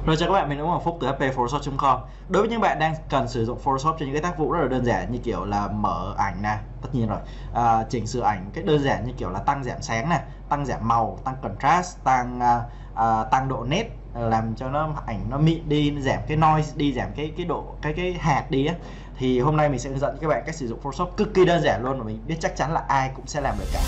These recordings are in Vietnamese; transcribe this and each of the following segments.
Rồi chào các bạn, mình là Phúc từ fpphotoshop.com. Đối với những bạn đang cần sử dụng Photoshop cho những cái tác vụ rất là đơn giản như kiểu là mở ảnh nè, tất nhiên rồi, chỉnh sửa ảnh cách đơn giản như kiểu là tăng giảm sáng nè, tăng giảm màu, tăng contrast, tăng độ nét, làm cho nó ảnh nó mịn đi, giảm cái noise đi, giảm cái độ cái hạt đi á. Thì hôm nay mình sẽ hướng dẫn các bạn cách sử dụng Photoshop cực kỳ đơn giản luôn, mà mình biết chắc chắn là ai cũng sẽ làm được cả.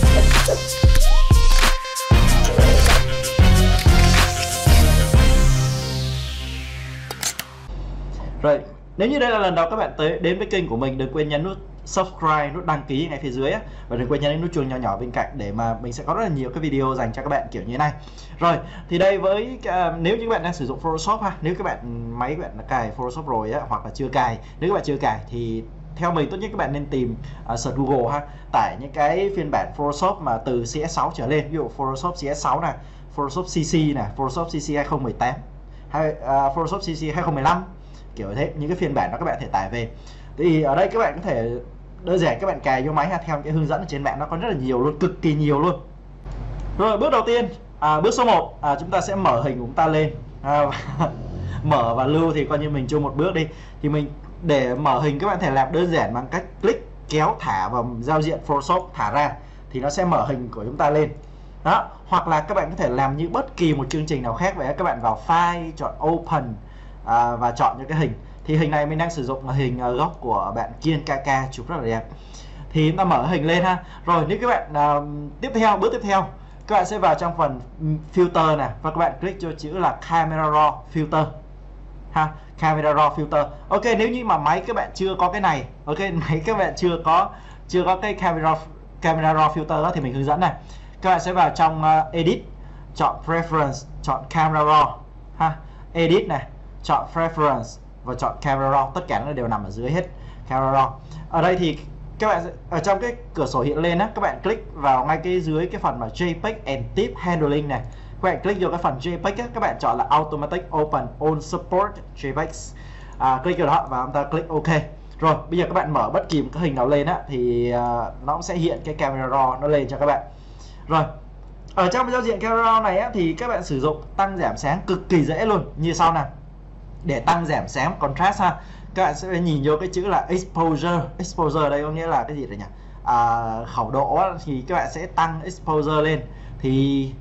Rồi, nếu như đây là lần đầu các bạn đến với kênh của mình, đừng quên nhấn nút subscribe, nút đăng ký ngay phía dưới á, và đừng quên nhấn nút chuông nhỏ nhỏ bên cạnh để mà mình sẽ có rất là nhiều cái video dành cho các bạn kiểu như thế này. Rồi, thì đây với nếu như các bạn đang sử dụng Photoshop ha, nếu các bạn máy các bạn đã cài Photoshop rồi á, hoặc là chưa cài, nếu các bạn chưa cài thì theo mình tốt nhất các bạn nên tìm search Google ha, tải những cái phiên bản Photoshop mà từ CS6 trở lên, ví dụ Photoshop CS6 này, Photoshop CC này, Photoshop CC 2018 hay Photoshop CC 2015, kiểu thế. Những cái phiên bản đó các bạn thể tải về. Thì ở đây các bạn có thể đơn giản các bạn cài vô máy ha, theo cái hướng dẫn ở trên mạng nó có rất là nhiều luôn, cực kỳ nhiều luôn. Rồi bước đầu tiên, bước số 1, chúng ta sẽ mở hình của chúng ta lên. Mở và lưu thì coi như mình chung một bước đi. Thì mình để mở hình các bạn thể làm đơn giản bằng cách click kéo thả vào giao diện Photoshop, thả ra thì nó sẽ mở hình của chúng ta lên. Đó, hoặc là các bạn có thể làm như bất kỳ một chương trình nào khác vậy. Các bạn vào file, chọn open và chọn những cái hình. Thì hình này mình đang sử dụng hình gốc của bạn Kiên KK, chụp rất là đẹp. Thì chúng ta mở hình lên ha. Rồi nếu các bạn bước tiếp theo các bạn sẽ vào trong phần filter này, và các bạn click vô chữ là camera raw filter ha, camera raw filter. Ok, nếu như mà máy các bạn chưa có cái này, ok, máy các bạn chưa có cái camera raw filter đó thì mình hướng dẫn này. Các bạn sẽ vào trong edit, chọn preference, chọn camera raw ha, edit này, chọn preference và chọn camera raw, tất cả nó đều nằm ở dưới hết camera raw. Ở đây thì các bạn ở trong cái cửa sổ hiện lên á, các bạn click vào ngay cái dưới cái phần mà JPEG and tip handling này, các bạn click vô cái phần JPEG á, các bạn chọn là automatic open on support JPEG, click vào đó và chúng ta click OK. Rồi bây giờ các bạn mở bất kỳ một cái hình nào lên á thì nó cũng sẽ hiện cái camera raw nó lên cho các bạn. Rồi ở trong giao diện camera raw này á, thì các bạn sử dụng tăng giảm sáng cực kỳ dễ luôn, như sau nào. Để tăng giảm sáng contrast ha, các bạn sẽ nhìn vô cái chữ là exposure ở đây có nghĩa là cái gì đây nhỉ, khẩu độ á, thì các bạn sẽ tăng exposure lên thì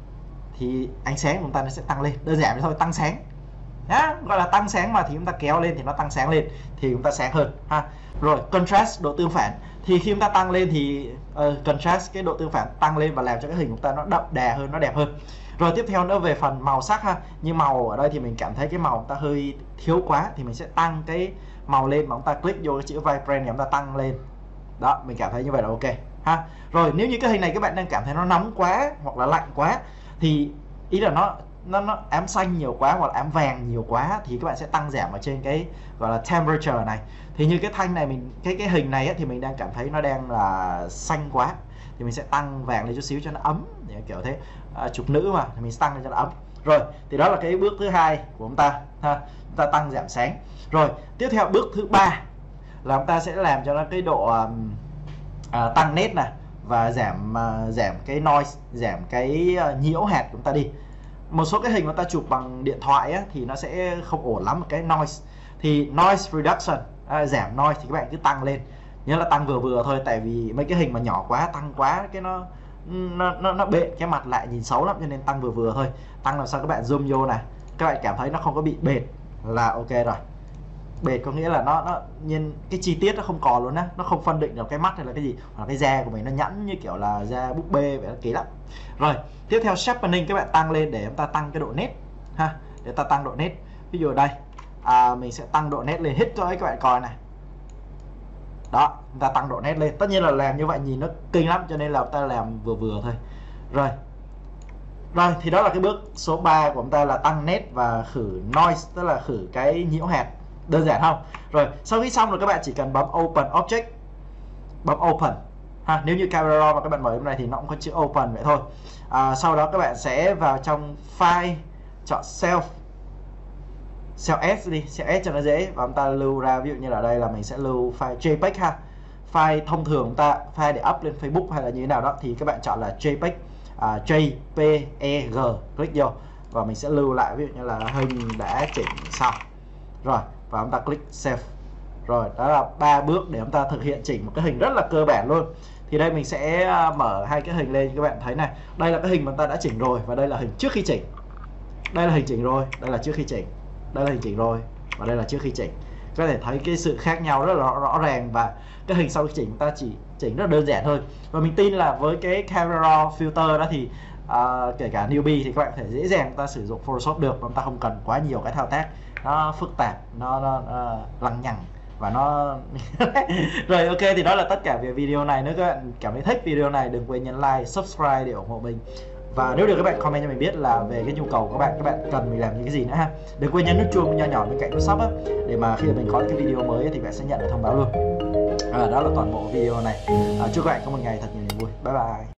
ánh sáng của chúng ta nó sẽ tăng lên, đơn giản thôi, tăng sáng nhá, gọi là tăng sáng mà, thì chúng ta kéo lên thì nó tăng sáng lên thì chúng ta sáng hơn ha. Rồi contrast, độ tương phản, thì khi chúng ta tăng lên thì contrast, cái độ tương phản tăng lên và làm cho cái hình của chúng ta nó đậm đà hơn, nó đẹp hơn. Rồi tiếp theo nữa về phần màu sắc ha, như màu ở đây thì mình cảm thấy cái màu chúng ta hơi thiếu quá thì mình sẽ tăng cái màu lên, mà chúng ta click vô cái chữ vibrant thì chúng ta tăng lên. Đó, mình cảm thấy như vậy là ok ha. Rồi nếu như cái hình này các bạn đang cảm thấy nó nóng quá hoặc là lạnh quá, thì ý là nó ám xanh nhiều quá hoặc là ám vàng nhiều quá, thì các bạn sẽ tăng giảm ở trên cái gọi là temperature này. Thì như cái thanh này mình cái hình này á, thì mình đang cảm thấy nó đang là xanh quá thì mình sẽ tăng vàng lên chút xíu cho nó ấm, kiểu thế. Chụp nữ mà thì mình tăng lên cho nó ấm. Rồi thì đó là cái bước thứ hai của chúng ta ha, chúng ta tăng giảm sáng. Rồi tiếp theo bước thứ ba là chúng ta sẽ làm cho nó cái độ tăng nét này và giảm cái noise, giảm cái nhiễu hạt của chúng ta đi. Một số cái hình mà ta chụp bằng điện thoại á, thì nó sẽ không ổn lắm cái noise, thì noise reduction, giảm noise thì các bạn cứ tăng lên, nhớ là tăng vừa vừa thôi, tại vì mấy cái hình mà nhỏ quá, tăng quá cái nó bện cái mặt lại nhìn xấu lắm, cho nên tăng vừa vừa thôi. Tăng làm sao các bạn zoom vô này, các bạn cảm thấy nó không có bị bệt là ok rồi. Bệt có nghĩa là nó nhìn cái chi tiết nó không còn luôn á, nó không phân định được cái mắt hay là cái gì, hoặc là cái da của mình nó nhẵn như kiểu là da búp bê vậy, nó kỳ lắm. Rồi tiếp theo sharpening, các bạn tăng lên để chúng ta tăng cái độ nét ha, để ta tăng độ nét. Ví dụ ở đây mình sẽ tăng độ nét lên hết cho các bạn coi này. Đó, chúng ta tăng độ nét lên. Tất nhiên là làm như vậy nhìn nó kinh lắm, cho nên là chúng ta làm vừa vừa thôi. Rồi thì đó là cái bước số 3 của chúng ta, là tăng nét và khử noise, tức là khử cái nhiễu hạt. Đơn giản không? Rồi sau khi xong rồi các bạn chỉ cần bấm open object, bấm open ha. Nếu như camera raw mà các bạn mở bên này thì nó cũng có chữ open vậy thôi. Sau đó các bạn sẽ vào trong file, chọn self S đi, Cell S cho nó dễ, và chúng ta lưu ra, ví dụ như là ở đây là mình sẽ lưu file JPEG ha. File thông thường chúng ta file để up lên Facebook hay là như thế nào đó thì các bạn chọn là JPEG, JPEG, click vô và mình sẽ lưu lại, ví dụ như là hình đã chỉnh xong rồi, và chúng ta click save. Rồi đó là 3 bước để chúng ta thực hiện chỉnh một cái hình rất là cơ bản luôn. Thì đây mình sẽ mở hai cái hình lên, các bạn thấy này, đây là cái hình mà ta đã chỉnh rồi, và đây là hình trước khi chỉnh. Đây là hình chỉnh rồi, đây là trước khi chỉnh, đây là hình chỉnh rồi, và đây là trước khi chỉnh. Có thể thấy cái sự khác nhau rất là rõ ràng, và cái hình sau khi chỉnh ta chỉ chỉnh rất đơn giản thôi. Và mình tin là với cái camera filter đó thì kể cả newbie thì các bạn có thể dễ dàng ta sử dụng Photoshop được, mà ta không cần quá nhiều cái thao tác nó phức tạp, nó lằng nhằng và nó rồi. Ok, thì đó là tất cả về video này. Nếu các bạn cảm thấy thích video này, đừng quên nhấn like, subscribe để ủng hộ mình. Và nếu được các bạn comment cho mình biết là về cái nhu cầu của các bạn cần mình làm những cái gì nữa ha. Đừng quên nhấn nút chuông nho nhỏ bên cạnh nút sub á, để mà khi mình có cái video mới thì bạn sẽ nhận được thông báo luôn. Đó là toàn bộ video này. Chúc các bạn có một ngày thật nhiều niềm vui. Bye bye.